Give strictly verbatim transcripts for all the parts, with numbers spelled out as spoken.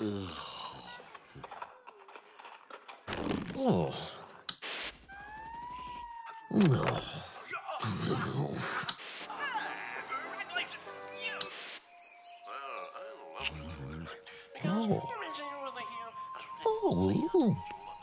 Oh. No. Oh. Oh.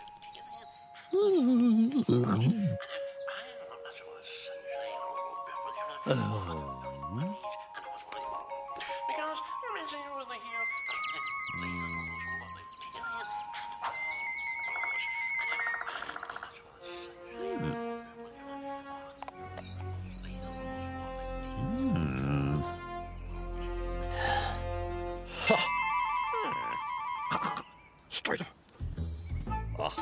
Straight. Ah.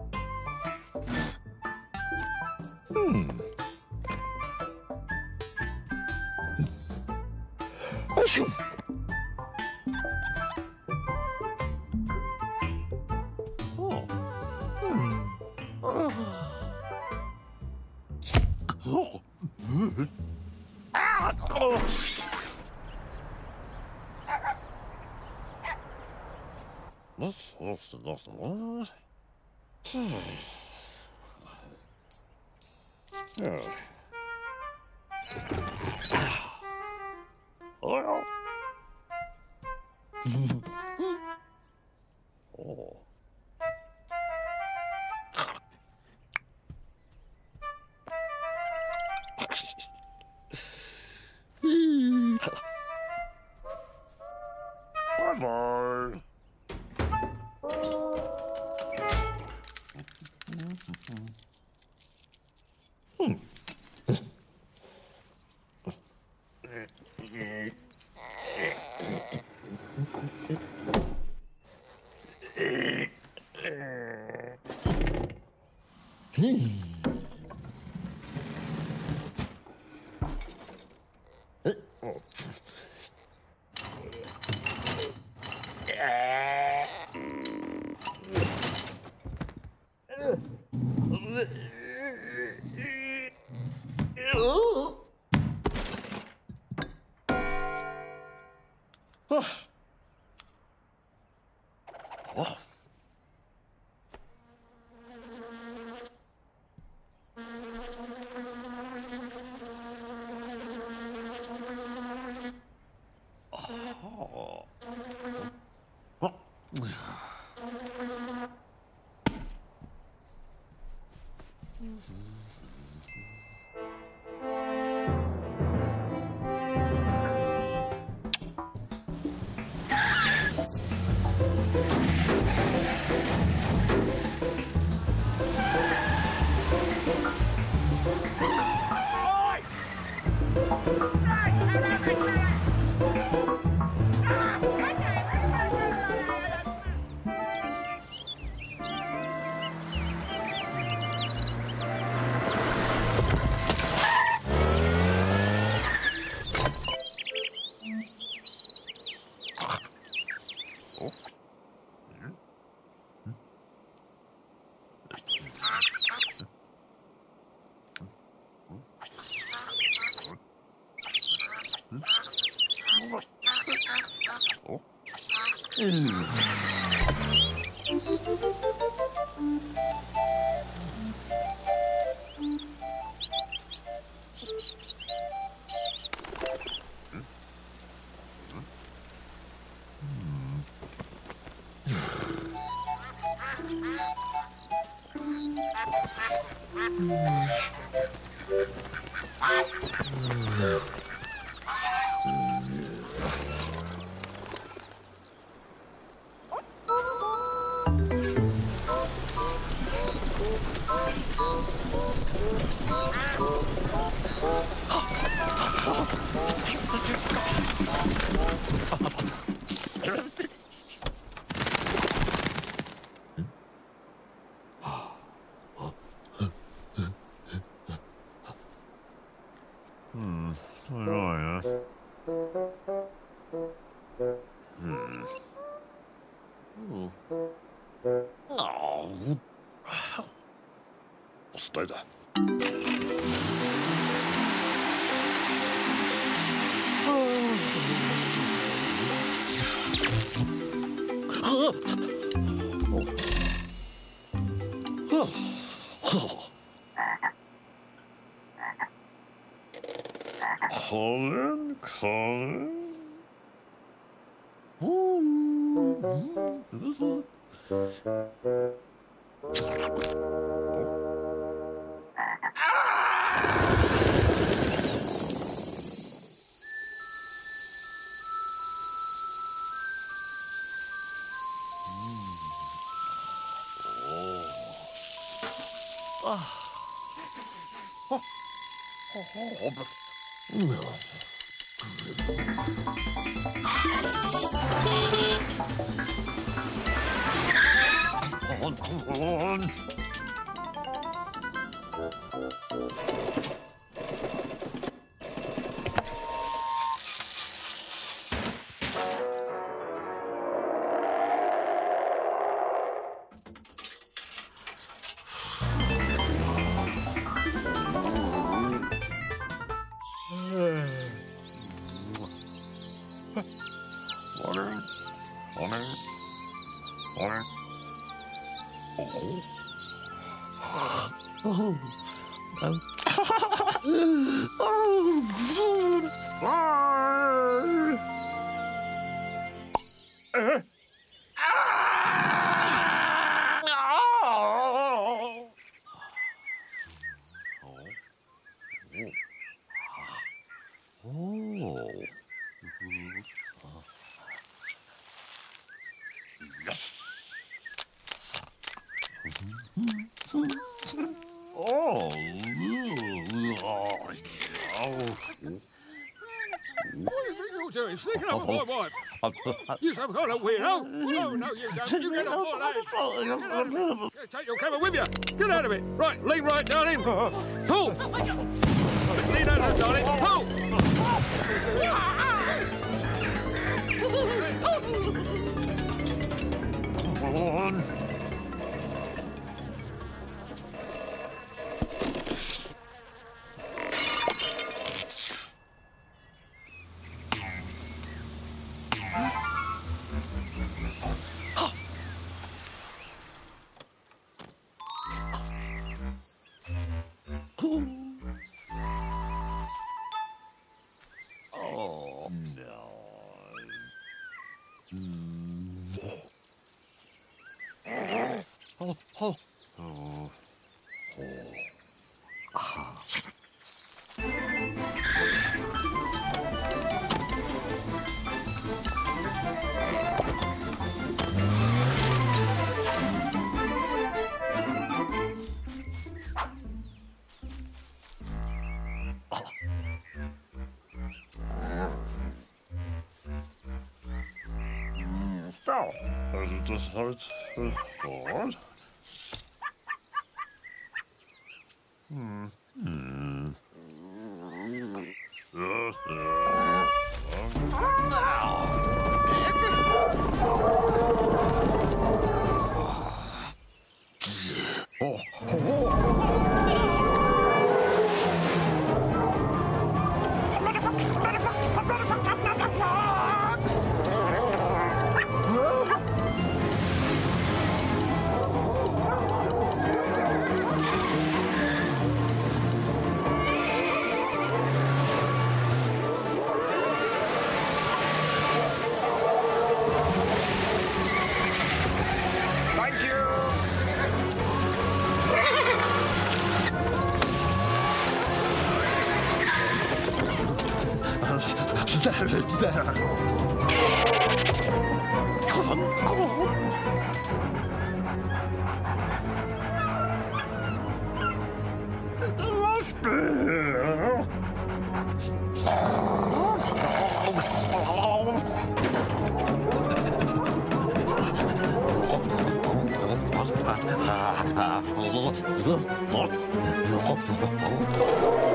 Hmm. Achoo. Oh. Hmm. Oh. Oh. Ah. Oh. What? What's the loss of what? Yeah. Oh. Oh. Bye-bye. Hmm. Oh. Oh. Oh. Hmm. Where are you? Hmm. Hmm. Oh. Stay there. Colin, Colin. Come on, come on. Water, water, water. Oh. Oh. Um. uh. Oh. Oh. What do you think you're doing? Sneaking up on my wife? You some kind of weirdo? No, no, you don't. You get off my leg. Take your camera with you. Get out of it. Right, lean right, darling. Pull. Lean out, darling. Pull. Come on. Oh, no. Oh, oh. Oh. Oh. Ah. So, also das halt sofort. Hm. Hm. Ja, ja. Oh. Thank you. Come on, come on. The last bit. Oh,